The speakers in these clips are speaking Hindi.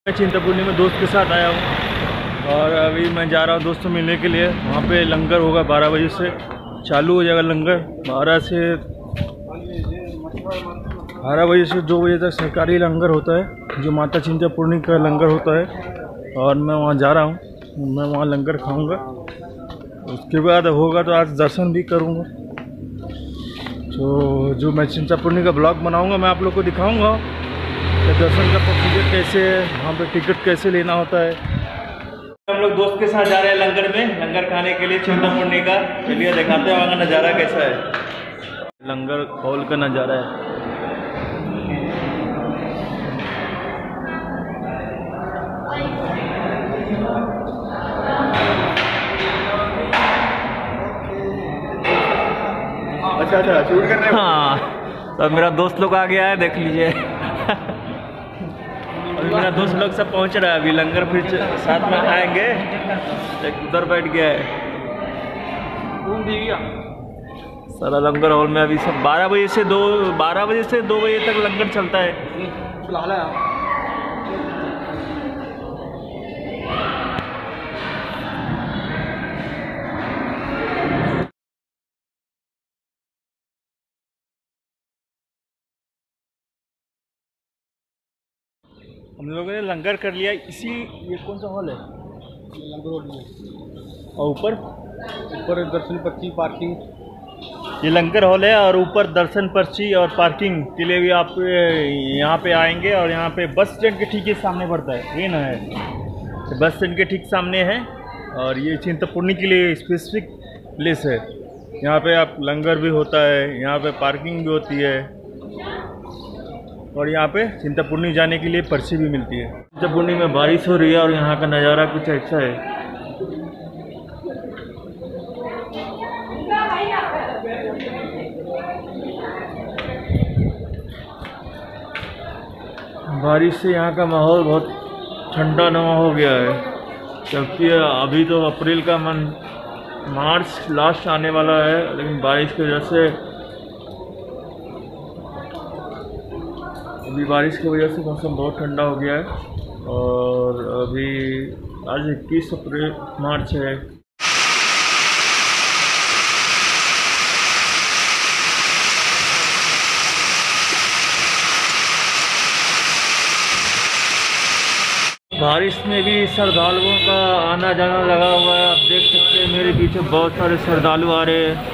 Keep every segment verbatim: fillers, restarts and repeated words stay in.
चिंतपूर्णी में दोस्त के साथ आया हूँ और अभी मैं जा रहा हूँ दोस्तों मिलने के लिए। वहाँ पे लंगर होगा बारह बजे से चालू हो जाएगा लंगर। बारह से बारह बजे से दो बजे तक सरकारी लंगर होता है जो माता चिंतपूर्णी का लंगर होता है और मैं वहाँ जा रहा हूँ। मैं वहाँ लंगर खाऊँगा, उसके बाद होगा तो आज दर्शन भी करूँगा। तो जो मैं चिंतपूर्णी का ब्लॉग बनाऊँगा मैं आप लोग को दिखाऊँगा तो दर्शन का प्रोसीजर कैसे है, वहाँ पे टिकट कैसे लेना होता है। हम लोग दोस्त के साथ जा रहे हैं लंगर में, लंगर खाने के लिए चिंतपूर्णी का। चलिए दिखाते हैं वहाँ का नज़ारा कैसा है। लंगर हॉल का नज़ारा है। अच्छा अच्छा शूट कर रहे हैं। हाँ तो मेरा दोस्त लोग आ गया है, देख लीजिए। अभी मेरा दोस्त लोग सब पहुंच रहा है। अभी लंगर फिर साथ में आएंगे। एक उधर बैठ गया है सारा लंगर हॉल में। अभी सब बारह बजे से दो बारह बजे से दो बजे तक लंगर चलता है। हम लोगों ने लंगर कर लिया। इसी ये कौन सा हॉल है? लंगर हॉल है। और ऊपर ऊपर दर्शन पर्ची पार्किंग, ये लंगर हॉल है। और ऊपर दर्शन पर्ची और पार्किंग के लिए भी आप यहाँ पे आएंगे। और यहाँ पे बस स्टैंड के ठीक सामने पड़ता है, ये ना है तो बस स्टैंड के ठीक सामने है। और ये चिंतपूर्णी के लिए स्पेसिफिक प्लेस है। यहाँ पे आप लंगर भी होता है, यहाँ पे पार्किंग भी होती है और यहाँ पे चिंतपूर्णी जाने के लिए पर्ची भी मिलती है। चिंतपूर्णी में बारिश हो रही है और यहाँ का नज़ारा कुछ ऐसा है। बारिश से यहाँ का माहौल बहुत ठंडा नुमा हो गया है। क्योंकि अभी तो अप्रैल का मन मार्च लास्ट आने वाला है, लेकिन बारिश की वजह से अभी बारिश की वजह से मौसम बहुत ठंडा हो गया है। और अभी आज इक्कीस अप्रैल मार्च है। बारिश में भी श्रद्धालुओं का आना जाना लगा हुआ है। आप देख सकते हैं मेरे पीछे बहुत सारे श्रद्धालु आ रहे हैं।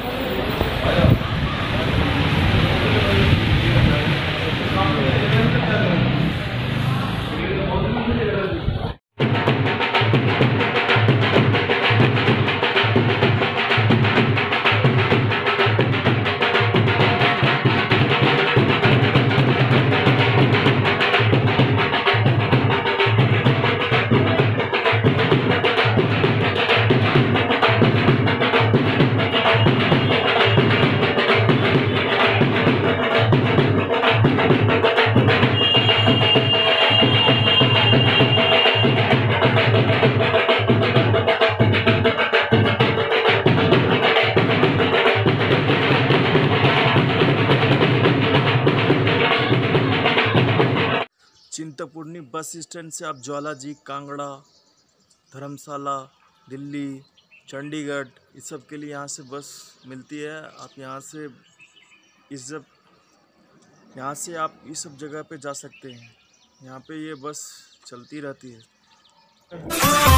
चिंतपूर्णी बस स्टैंड से आप ज्वाला जी, कांगड़ा, धर्मशाला, दिल्ली, चंडीगढ़ इस सब के लिए यहाँ से बस मिलती है। आप यहाँ से इस सब यहाँ से आप इस सब जगह पे जा सकते हैं। यहाँ पे ये बस चलती रहती है।